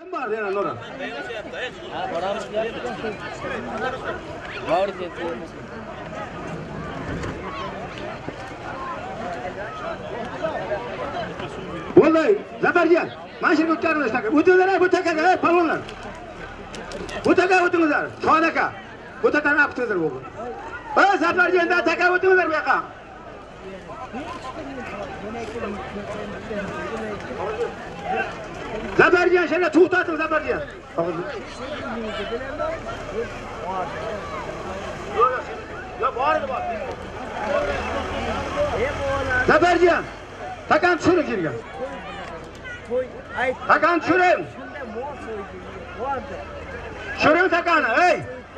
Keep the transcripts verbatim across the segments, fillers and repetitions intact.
Var yana Nurhan. Ha, boramiz ya. Bor ketdi. Vallahi Zafercan, mana shu o'tlarimiz taka. O'tinglar, bu takaga, palonlar. Bu taka o'tinglar, Shohnaka. Bu takani aqtingizlar bu. Ha, Zaferjanda taka o'tinglar bu yoqqa. Zaferjan, shuna to'xtating Zaferjan. Ya bor edi bor. Zaferjan, takan tushirib kelgan. Takan tushiring. Tushiring takani, ey.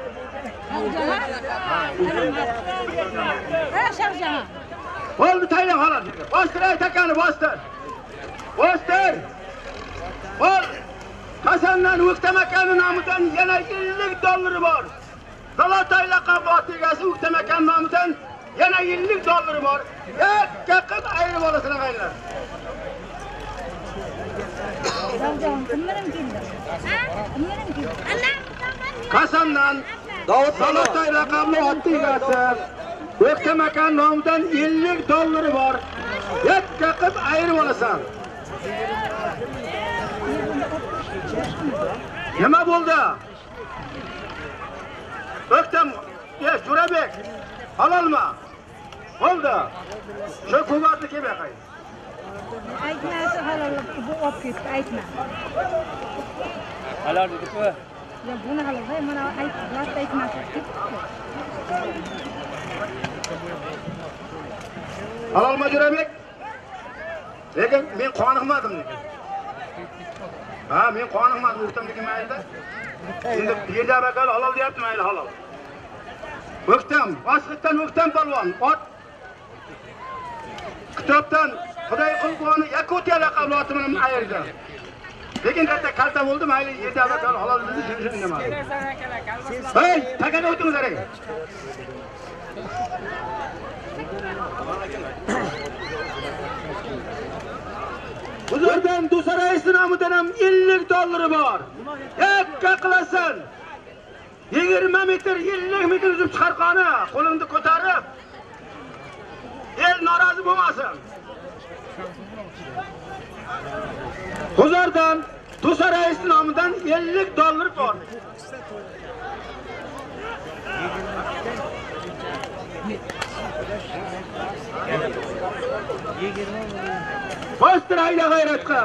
Ha, Sharjan. Bo'ldi, tayyor holat. Bostir ey takani, bostir. Bostir. Bol. Hasandan O'ktamakan nomidan yana ellik dollari bor. Zalotay laqab egasi O'ktamakan nomidan yana ellik dollari bor. Yakka qilib ayirib olasizlar qaylar. Sharjan, kimlarning keldi? Ha? Kimlarning keldi? Hasandan Zalotay laqabli ot egasi O'ktamakan nomidan ellik dollari bor. Yakka qilib ayirib olasan. Nima bo'ldi? O'ktam, ye, Jo'rabek. Halolmi? Bo'ldi. Shu ko'batni kelib yaqay. Aytmasi halol, bu olib ketdi, aytma. Halol dedi-ku. Ya buni halol, mana ayt, rostda aytmasi. Halolmi Jo'rabek? Lekin men qoniqmadim lekin. Ha, men qoniqmadim o'ktamdagi mayli. Endi yerda bakal halol deyapti, mayli halol. O'ktam, Boshqitdan O'ktam polvon, ot kitobdan Xudoy qulboni Yakutiya laqabli oti bilan ayirdi. Lekin katta kalta bo'ldi, mayli yerda bakal halol dedi, shunday demadi. Hey, takada o'tingizlar aka. Huzurdan Dusaraysi nomidan ham ellik dollari bor. Yakka qilasan. yigirma metr, ellik metr uzib chiqarqani, qo'lingni ko'tarib. El norozi bo'lmasin. Huzurdan Dusaraysi nomidan ellik dollar bor. Bostir ayda g'ayratqa.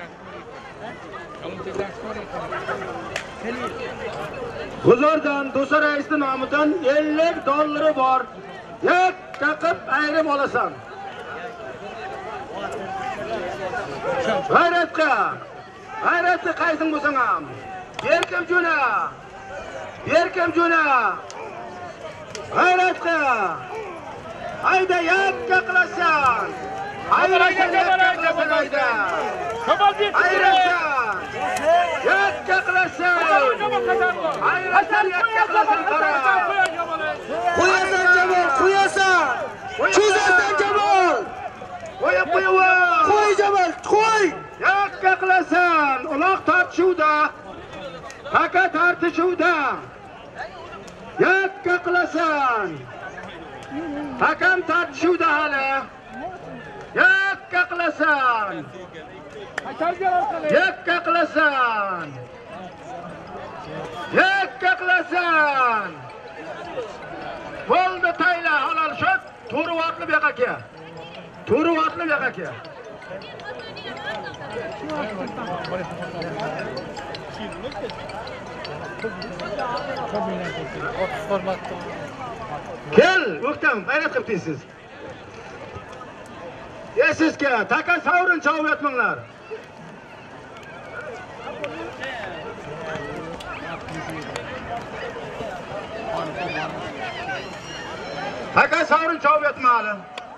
Huzurdan Dusaraysi nomidan ellik dollari bor. Yakka qilib ayirib olasan. G'ayratqa. G'ayratni qaysing bo'lsang ham. Berkim jo'na. Berkim jo'na. G'ayratqa. Hayda yakka qilasan. Ayirasan yakka qilasan hayda. Ayirasan. Yakka qilasan. Ayirasan yakka qilasan qara. Qo'yasan Jamol, qo'yasan. Cho'zasan Jamol. Qo'ya qo'ywa. Qo'y Jamol, qo'y. Yakka qilasan. Uloq tortishuvda. Taka tortishuvda. Yakka qilasan. Hakam tortishuvda hali. Yakka qilasan. Yakka qilasan. Yakka qilasan. Bo'ldi tayla halol shot. To'ri vaqtli bu yoqqa kel. To'ri vaqtli bu yoqqa kel. Kel, O'ktam, g'ayrat qilib deysiz. Esizga taka savrin chavib yotmanglar. Taka savrin chavib yotmadi.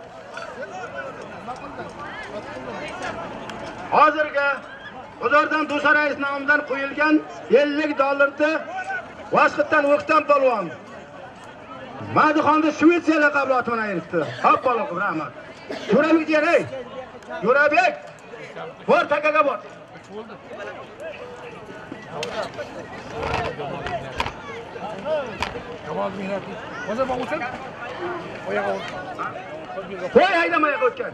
Hozirga Huzurdan Dusaraysi nomidan qo'yilgan ellik dollarni Boshqitdan O'ktam polvon Madixonda Shvetsiya laqabli oti bilan ayiribdi. Hop bolam, rahmat. Jo'rabek jiyaray. Jo'rabek. Bor takaga bor. Kemal Mihnati. O zaman uçun. Oyağa vur. Koy haydamaya koyken.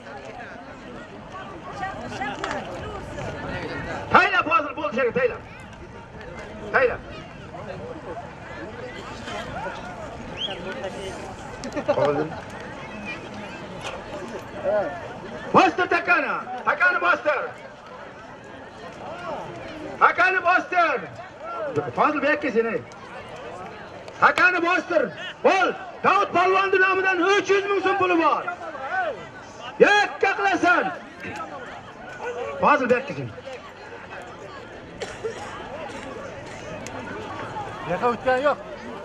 Tayla fazıl bol şeker tayla. Tayla. Bastır takana. Takanı bastır. Takanı bastır. Fazıl beklesin. Takanı bastır. Bol. Davut Palvan'ın namından üç yüz bin sun pulu var. Yak kaklasın. Fazıl beklesin. Yaka uçkan yok.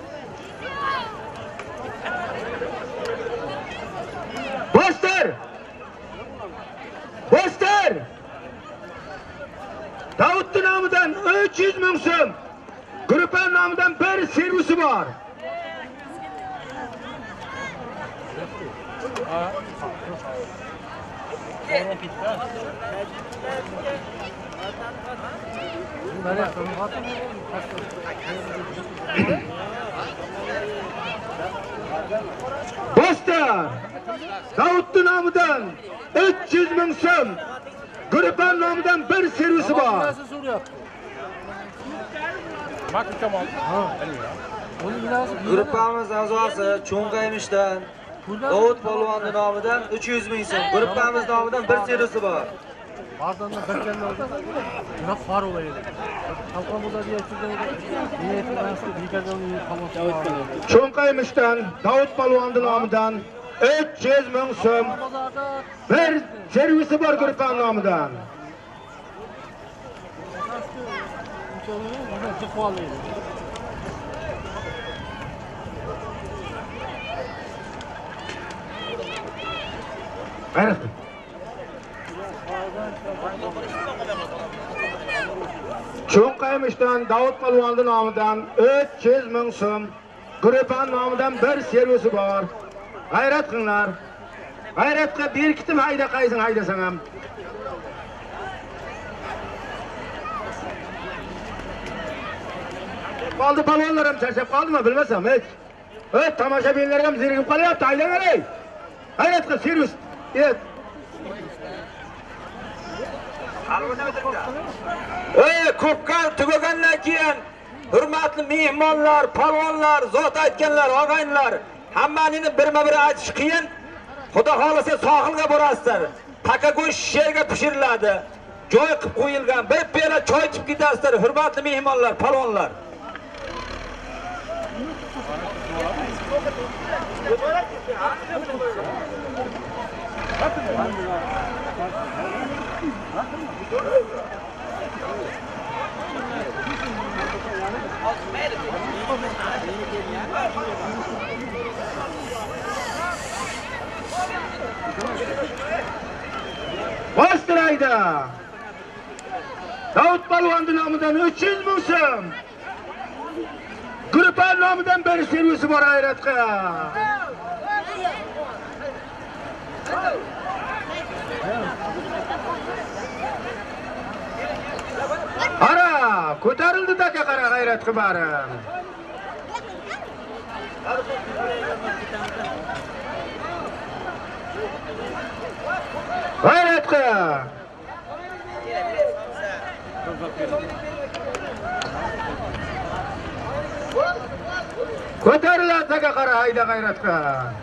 Bastır. Bastır. Davut'un namından üç yüz bin sun. Grupın namından bir servisi var. Bastır. Davut'un namından üç yüz bin sun. Grupın namından bir servisi var. Nasıl soruyor? Bak Kemal. Ha. Gruppamiz a'zosi Cho'nqaymisdan Davut Polvonning nomidan uch yuz ming so'm. Gruppamiz nomidan bir serisi bor. Bazen de beklenme oldu. Buna far olaydı. Kalkamada diye şurada niyetim nasıl bir kadın kalmak. Cho'nqaymisdan Davut Polvonning nomidan üç yüz bin so'm. Bir servisi bor grupning nomidan. Hayır. Cho'nqaymisdan Davut Polvonning nomidan üç yüz bin so'm. Grupning nomidan bir servisi bor. G'ayrat qilinglar. G'ayratga bir kitim hayda qaysin haydasang ham. Qoldi palvonlar ham charchab qoldimi bilmasam hech. Hech tomoshabinlar ham zerikib qolyapti, haydanglar. G'ayrat qil, servis. Et. Ey, ko'pkar tugagandan keyin hurmatli mehmonlar, palvonlar, zot aytganlar, og'aynilar, hammaningni birma-bir aytish qiyin. Xudo xolasa sohilga borasizlar. Taka go'sht sherga pishiriladi. Joy qilib qo'yilgan. Bir piyola choy ichib ketasizlar, hurmatli mehmonlar, palvonlar. Bastır hayda. Davut Polvonning nomidan üç yüz bin so'm. Grupning nomidan bir servisi bor G'ayratga. Ara, ko'tarildi taka qara G'ayratga bari. G'ayratga. Ko'tariladi taka qara hayda G'ayratga.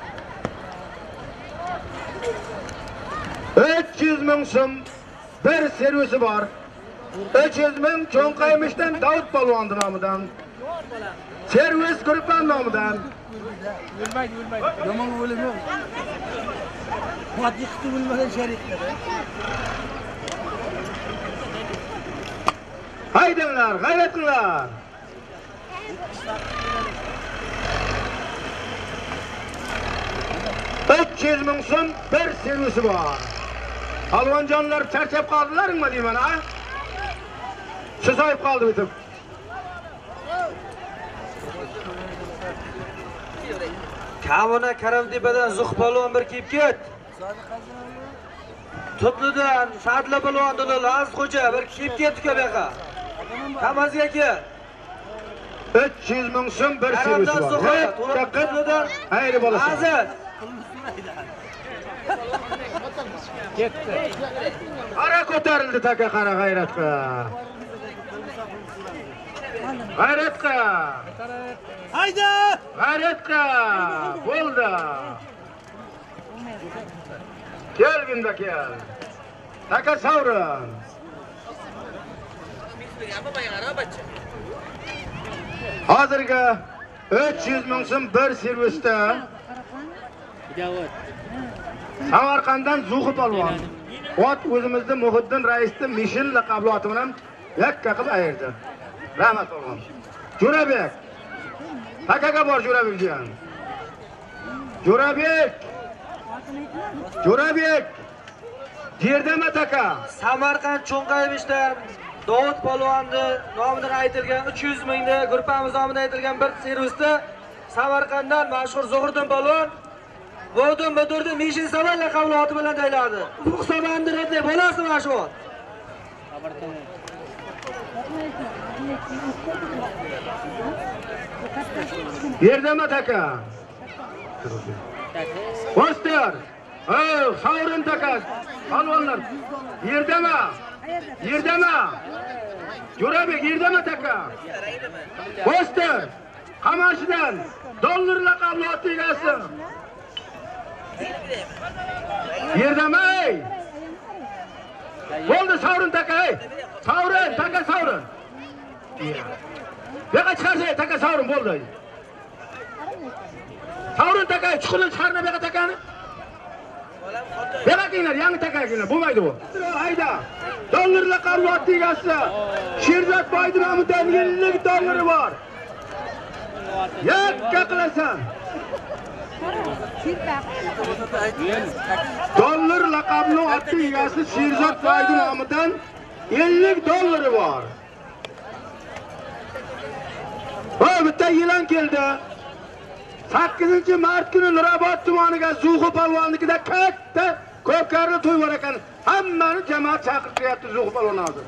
üç yüz bin so'm bir servisi bor. üç yüz bin Cho'nqaymisdan Davut Polvonning nomidan. Servis grupning nomidan. Ölmaydi, ölmaydi. Yomon o'lim yo'q. Fatih qilib o'lmagan shariklar. Haydanglar, g'ayrat qilinglar. üç yüz bin so'm bir servisi bor. Palvonjonlar charchab qoldilarmi deyman, ha? Suzayib qoldi bitib. Kavona Karamtepadan Zuh polvon bir kelib ket. Tutludan Sadla polvon Laz xo'ja bir kelib ketdi bu yoqqa. Namazga aka. uch yuz ming so'm bir servis bor. Diqqat. Xayr bo'lasin. Azat. Ketdi. Qara ko'tarildi taka qara g'ayratga. G'ayratga. Hayda! G'ayratga. Bo'ldi. Kelginda kel. Taka savrin. Hozirga uch yuz ming so'm bir servisda Samarqanddan Zuhib polvon. Ot o'zimizda Muhiddin raisning Mishin laqabli oti bilan yakka qilib ayirdi. Rahmat polvon. Jo'rabek. Takaga bor Jo'rabekjon. Jo'rabek. Jo'rabek. Yerdami taka? Samarqand Cho'nqayevishdan Davud polvonni nomidan aytilgan uch yuz mingda guruhimiz nomidan aytilgan bir servisda Samarqanddan mashhur Zuhriddin polvon Vodun Budurdi Mishin Saval laqabli oti bilan jayladi. Ufq Samandir deb bo'lasi mana shu ot. Yerdami taka? Poster. Oh, savrin taka. Polvonlar. Yerdami? Yerdami? Jo'rabek yerdami taka? Poster. Qamashidan dollar laqabli ot egasi. Yerdami? Bo'ldi savrin taka, ey. Savrin, taka savrin. Yo'qa chiqarsa, taka savrin bo'ldi. Savrin taka, chiqini chiqarma yo'qa takani. Yo'qa kinglar, yangi taka kinglar, bo'lmaydi bu. Hayda. Dollar laqabli ot egasi. Sherzod Boydir nomidan ellik dollari bor. Yakka qilasan. Dollar laqabli ot egasi Sherzod Boydir nomidan ellik dollari bor. Ha, bitta yilon keldi. sakkizinchi mart kuni Nurobod tumaniga Zuhib polvonnikida katta ko'pkarli to'y bor ekan. Hammani jamoat chaqirtiryapti Zuhib polvon hozir.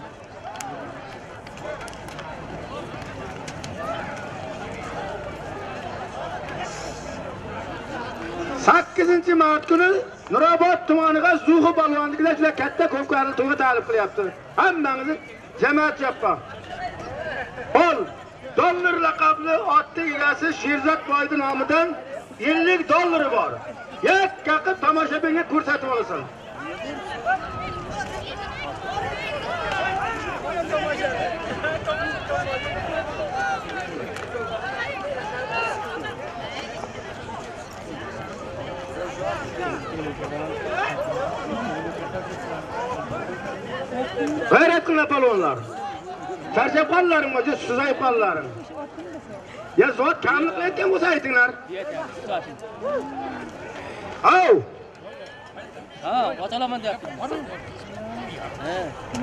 sakkizinchi mart kuni Nurobod tumaniga Zuhib polvonnikida juda katta ko'pkarli to'yga taklif qilyapti. Hammangizni jamoat yappa. Ol dollar laqabli otning egasi Sherzod Boydir nomidan ellik dollari bor. Yakka qilib tomoshabinga ko'rsatib olasan. G'ayrat qilinglar polvonlar. Charchab qoldilaringmi, suzayib qoldilaring. Ya zot kamlik qilayotgan bo'lsa aytinglar. Au! Ha, otalaman deyapti. Ha.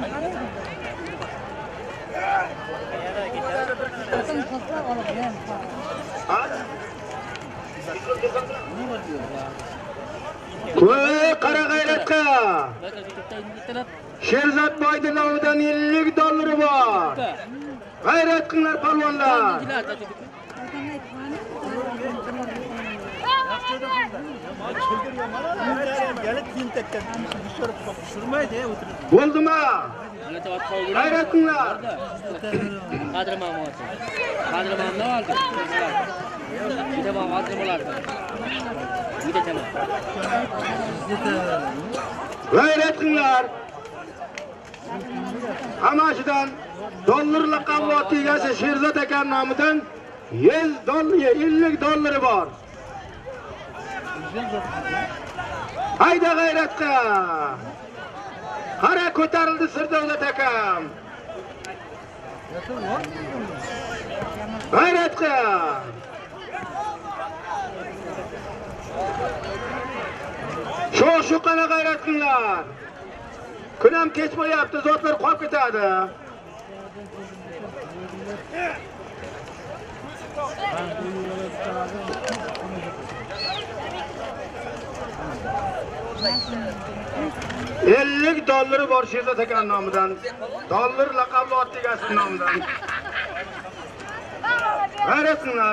Qo'y qara g'ayratga. Sherzod Boydir nomidan ellik dollari bor. G'ayrat qilinglar polvonlar. Bo'ldimi? G'ayrat qilinglar. Qadrimam olsin. Qadrimamni oldi. Juda ham qadrim bo'lardi. Juda tamam. G'ayrat qilinglar. Qamashidan dollar laqabli ot egasi Sherzod aka nomidan yuz dollar, ellik dollari bor. Hayda g'ayratga. Qara ko'tarildi Sirdavlat akam. G'ayratga. Shu-shu qana g'ayrat qilinglar. Kun ham kech bo'lyapti, zotlar qolib ketadi. ellik ellik dollari bor Sherzod aka nomidan. Dollar laqabli ot egasi nomidan. G'ayratsinlar.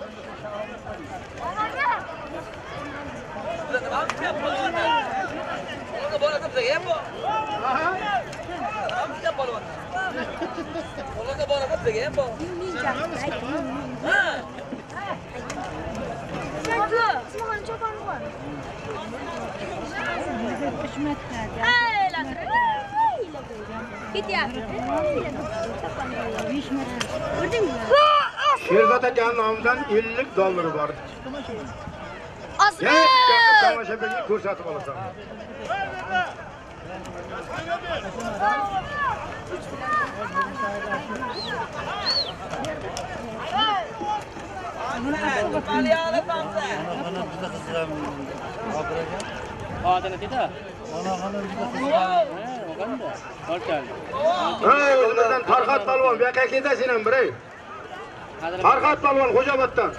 Sherzod aka nomidan ellik dollari bor. Gel, tomoshabinga ko'rsatib olasan. Adını dedi. Hey, o'zimizdan Farhod polvon, bu yoqqa ketasin ham biray. Farhod polvon Xo'jaoboddan.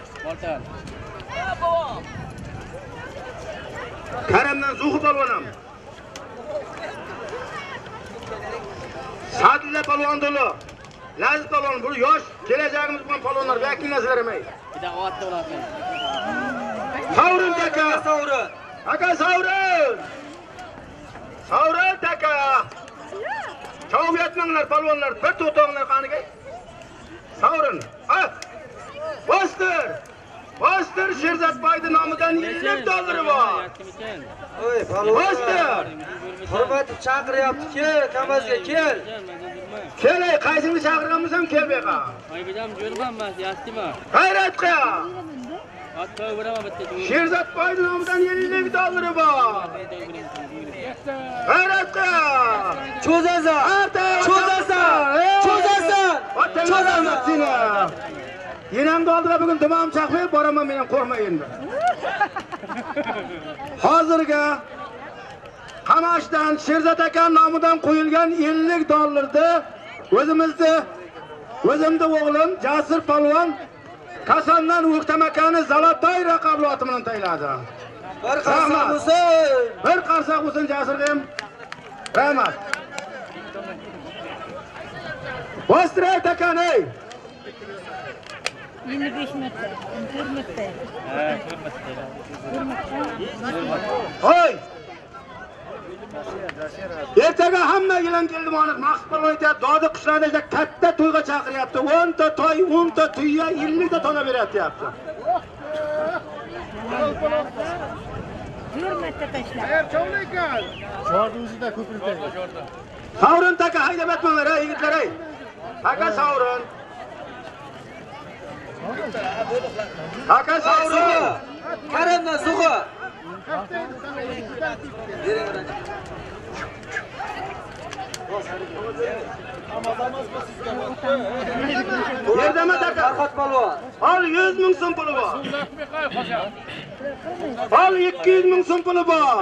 Karamdan Zuhur polvon ham. Sadilla polvon dulu. Laziz polvon, bu yosh kelajagimiz bilan polvonlar bu yoqqa nazarlamay. Bir de otda bo'lasan. Savrin aka, Savrin. aka Savrin. Savrin aka. Chov yetmanglar polvonlar, bir to'tonglar qaniga. Savrin. Ha. Bostir. Bostir Sherzod boyning nomidan ellik dollari bor. Oy, polvon. Bostir. Hurmatli chaqiryapti, kel, kamazga kel. Kel, qaysingni chaqirganmisan, kel bu yoqqa. Aybidam jo'rmanmas, yastima. G'ayratqa. Otda o'raman bitta. Sherzod boyning nomidan ellik dollari bor. G'ayratqa. Cho'zasan. Cho'zasan. Cho'zasan. Cho'zasan seni. Yenamni oldiga bugun dimam chaqmayib boraman, men ham qo'rqma endi. Hozirga Qamashdan Sherzod aka nomidan qo'yilgan ellik dollarni o'zimizda o'zimda o'g'lim Jasur polvon Kasondan O'ktamakani Zalotoy raqamli oti bilan tayladi. Bir qarsak bo'lsin. Bir qarsak bo'lsin Jasurga ham. Rahmat. Bostray takani. yirmi besh metre, to'rt metre. Ha, to'rt metre. Hoy! Ertaga hamma bilan keldim, aniq Maqsud polvon aytayapti, Dodi qishlarida katta to'yga chaqiryapti. o'n ta to'y, o'n ta tuya, ellik ta tona beryapti. to'rt metre tashlab. Jordingizda ko'prikda. Savrin taka haydab atmanglar, ey yigitlar ey. Taka Savrin. Taka Savrin. Karamdan Zuhur. Yerdama taka. Farhod polvon. Al yuz ming so'm puli bor. Al ikki yuz ming so'm puli bor.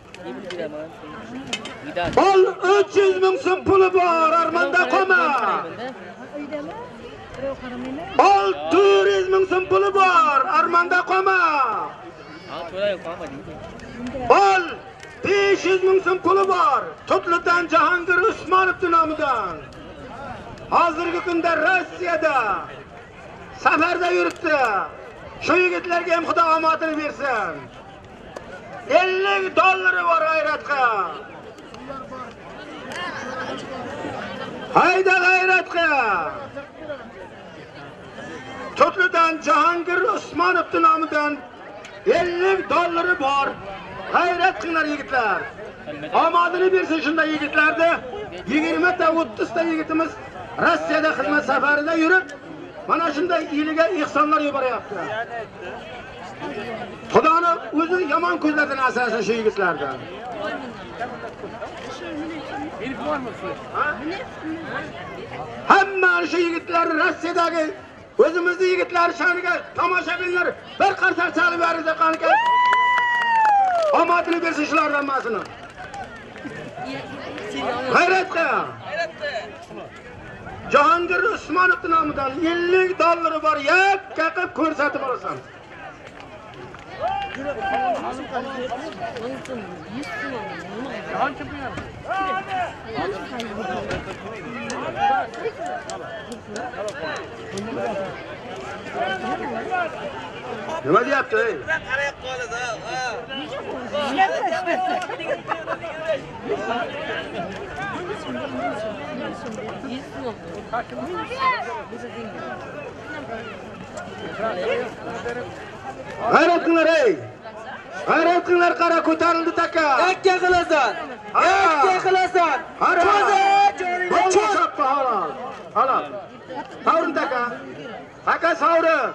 Al uch yuz ming so'm puli bor. Armanda qolma. Uydami? Birov qaramaymi? Al to'rt yuz ming so'm puli bor. Armanda qolma. Ha, to'ray qolma deydi. Al besh yuz ming so'm puli bor. Tutlidan Jahongir Usmonovning nomidan. Hozirgi kunda Rossiyada safarda yuribdi. Shu yigitlarga ham Xudo omadini bersin. ellik dollari bor g'ayratqa. Hayda g'ayratqa. Tutlidan Jahongir Usmonovning nomidan ellik dollari bor. G'ayrat qilinglar yigitlar. Omadini bersin shunday yigitlarni. yigirma ta o'ttiz ta yigitimiz Rossiyada xizmat safarida yurib, mana shunday iliga ihsonlar yuboryapti. Xudoni o'zi yomon ko'zlardan asrasin shu yigitlardan. Hamma shu yigitlar Rossiyadagi o'zimizning yigitlar shaniga tomoshabinlar bir qarsak chalib berildi qanqa. Omadini bersin shulardan masini. G'ayratqa. Jahongir Usmonovning nomidan ellik dollari bor, yakka qilib ko'rsatib olasan. Nima deyapti? ey? G'ayrat qilinglar ey. G'ayrat qilinglar, qara ko'tarildi taka. Yakka qilasan. Yakka qilasan. Qara. Jo'ra jo'ringni cho'z. Choppa halol. Halol. Savrin taka. Taka savrin.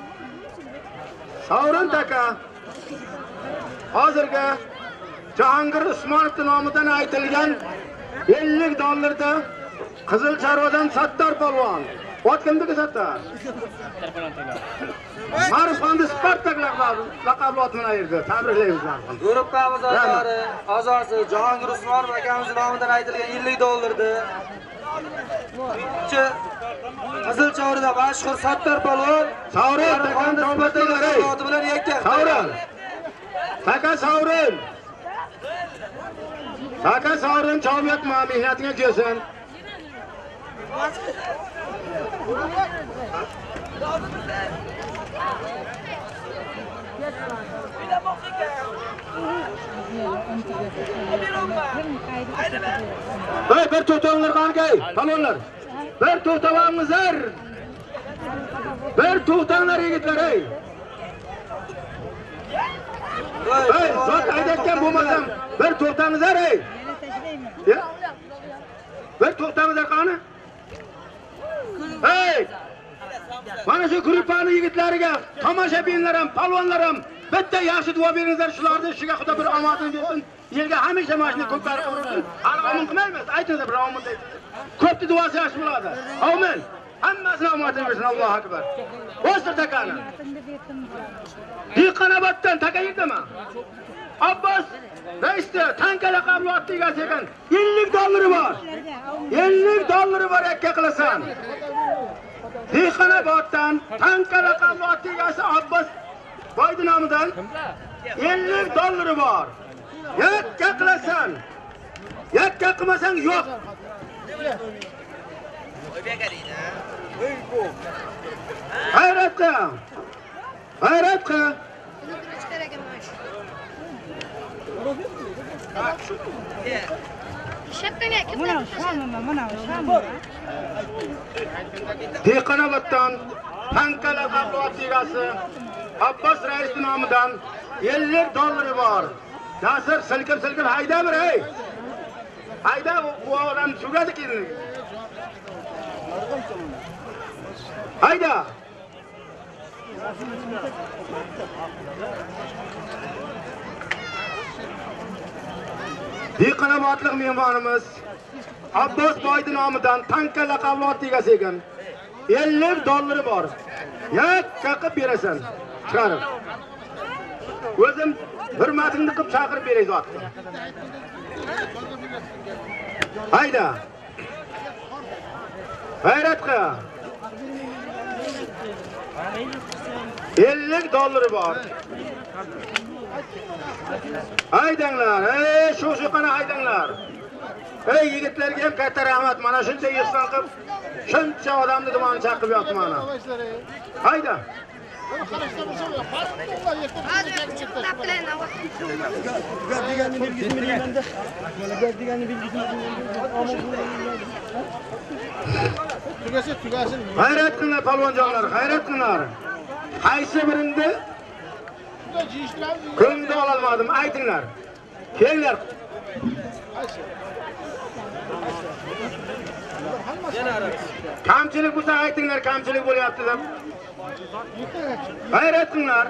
Savrin taka. Hozirgi Jahongir Usmonovning nomidan aytilgan ellik dollarda Qizil Charvadan Sattor polvon. Ot kimniki Sattor? Marufxonda Spartak laqabli ot bilan ayirdi. Tabriklaymiz. Guruh a'zolari a'zosi Jahongir Usmonov akamiz nomidan aytilgan ellik dollardi. Birinchi Qizil Charvada mashhur Sattor polvon Savrin takani suhbatdalar ey. oti bilan yakka. Savrin. Taka Savrin. Taka Savrin chomyapma, mehnatingga kelsin. Hey, bir to'xtanglar qanqay, palonlar. Bir to'xtavangizlar. Bir to'xtanglar yigitlar ey. Hey, zot haydayotgan bo'lmasam, bir to'xtangizlar ey. Ya. Bir to'xtangizlar qani? Hey! Mana shu gruppani yigitlariga, tomoshabinlar ham, palvonlar ham bitta yaxshi duo beringizlar, shularni ishiga Xudo bir omadini bersin. Yelga hamisha mashina ko'pkarib qo'ysin. Alg'amun qilmaymiz, aytingizlar bir omadni ayting. Ko'pni duosi yaxshi bo'ladi. Amin. Hammasini omadini bersin, Allohu akbar. O'stir takani. Diqqanoboddan taka yerdimi? Abbos Reisda tanka laqabli otni egasi ekan. ellik dollari bor. ellik dollari bor yakka qilasan. Diqqanoboddan tanka laqabli otni egasi Abbos Boydi nomidan ellik dollari bor. Yakka qilasan. Yakka qilmasang yo'q. G'ayrat qil. G'ayrat qil. Mana shamma, mana shamma. Diqqanoboddan tanka laqabli otni egasi Abbos Rais nomidan ellik dollari bor. Nasir silkib-silkib hayda bir ey. Hayda bu odam sugadi keyin. Hayda. Diqqanobodlik mehmonimiz Abbos Boydi nomidan tanka laqabli otni egasi ekan. ellik dollari bor. Yakka qilib berasan. Chiqarib. O'zim hurmatingni qilib chaqirib beray zotni. Hayda. G'ayrat qil. ellik dollari bor. Haydanglar, ey shu-shu qana haydanglar. Ey yigitlarga ham katta rahmat. Mana shuncha yig'san qilib, shuncha odamni dumon chaqib yotdi mana. Hayda. G'ayrat qilinglar palvonjonlar, g'ayrat qilinglar. Qaysi birinde ko'ngilda ololmadim, aytinglar. Kelinglar. Kamchilik bo'lsa aytinglar, kamchilik bo'lyapti deb. G'ayrat qilinglar.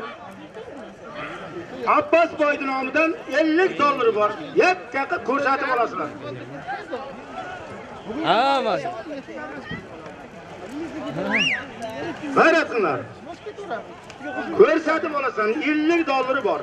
Abbos Boydi nomidan ellik dollari bor. Yakka qilib ko'rsatib olasizlar. Ha, mana. G'ayrat qilinglar. Ko'rsatib olasan, ellik dollari bor.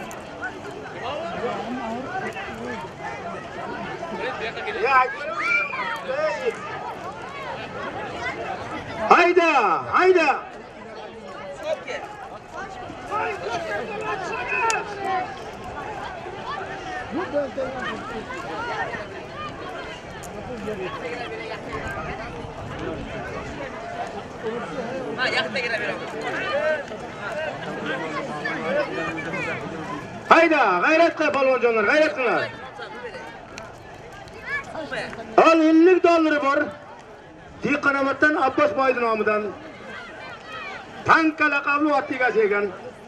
Ya Hayda, hayda. Ha, yakında girebilirim. Hayda, gayret qil palvonjonlar, gayret qilinglar. Al ellik dollari bor. Tiqanomatdan Abbos boydi nomidan. Tanka laqabli ot egasi ekan.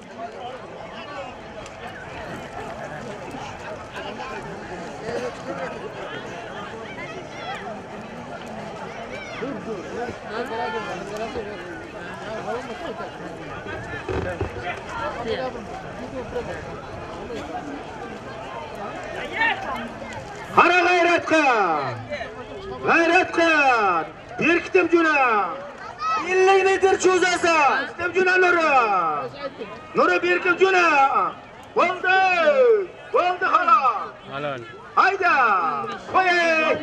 Qara g'ayrat qil. G'ayrat qil. Berkitim juna. ellik metr cho'zasa. Berkitim juna Nuri. Nuri berkitim juna. Bo'ldi. Bo'ldi xolos. Halol. Hayda. Qo'y.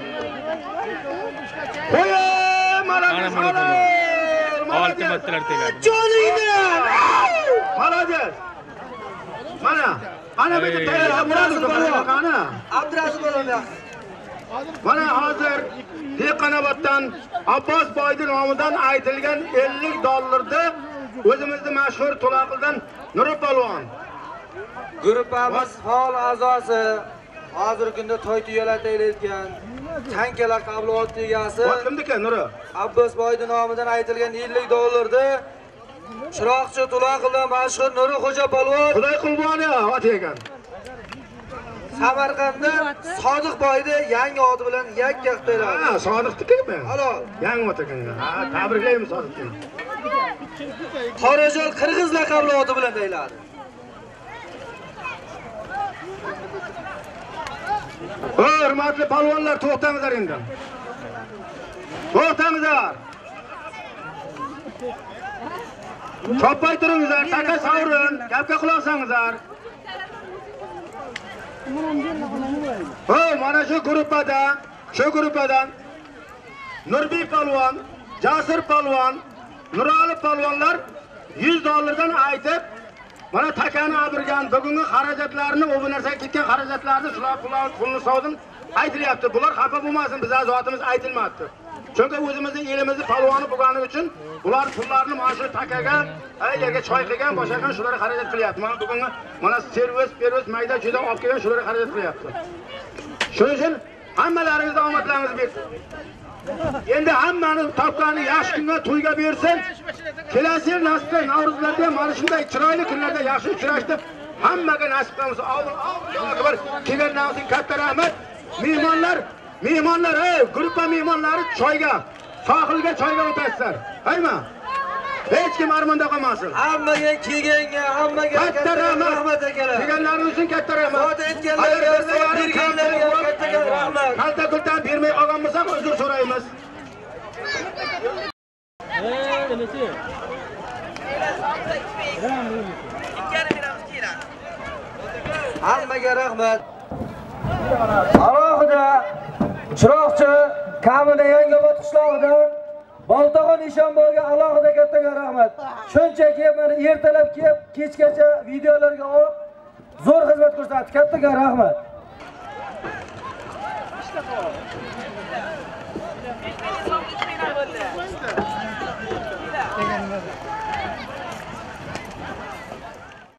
Qo'y. Mana mana. olti metrlar tegadi. Joningni. Malades. Mana. Ana bu tayyor bo'ladi qani? Abdurazib bo'laman. Mana hozir Tiqanomatdan Abbos boydi nomidan aytilgan ellik dollarda o'zimizning mashhur To'laqildan Nuri polvon. Guruhimiz faol a'zosi, hozirgi kunda to'y tuyalar taylayotgan tanka laqabli ot egasi Ot kimniki Nuri? Abbos boydi nomidan aytilgan ellik dollarda Chiroqchi To'laqildan mashhur Nuri xo'ja polvon Xudoy qurboni ot ekan. Samarqandda Sodiq boydi yangi oti bilan yakka qiladi. Ha, Sodiqnikimi? Alo, Yangi ot ekan. Ha, tabriklaymiz Sodiqni. Qorajol Qirg'iz laqabli oti bilan tayladi. Hurmatli polvonlar, to'xtangizlar endi. To'xtangizlar. Chopay turingizlar, taka savurin, gapga quloq solingizlar. Ho, mana shu guruhda, shu guruhdan Nurbek polvon, Jasur polvon, Nurali polvonlar yuz dollardan aytib, mana takani abirgan bugungi xarajatlarni, u bu narsaga ketgan xarajatlarni shular pulni sovdin aytilyapti. Bular xafa bo'lmasin, bizning zotimiz aytilmayapti. Chunki o'zimizning elimizni polvoni bo'lgani uchun bular pullarni mana shu takaga, ayyaga choy qilgan, boshqa shularga xarajat qilyapti. Mana bugungi mana servis, servis mayda juda olib kelgan shularga xarajat qilyapti. Shuning uchun hammalaringizga omadlaringiz bersin. Endi hammani topgani yaxshi kunga to'yga bersin. Kelasi yil nasibda Navro'zlarda ham mana shunday chiroyli kunlarda yaxshi uchrashdi. Hammaga nasib qilsin. Allohu akbar. Kelgandan so'ng katta rahmat. Mehmonlar, mehmonlar, ey, guruh mehmonlari choyga, sohilga choyga o'tasizlar. Hayma. Hech kim armonda qolmasin. Hammaga kelganga, hammaga Katta rahmat akalar. Kelganlarning uchun katta rahmat. Zot aytganlarga, zot berganlarga katta rahmat. Kalta kultan bermay olgan bo'lsak, uzr so'raymiz. Ey, nima? Hammaga rahmat. Alohida Chiroqchi Kamina Yangiobod qishlog'idan Boltag'on Eshonboyga alohida katta rahmat. Shunchaki mana ertalab kelib, kechgacha videolarga olib zo'r xizmat ko'rsatdi. Katta rahmat.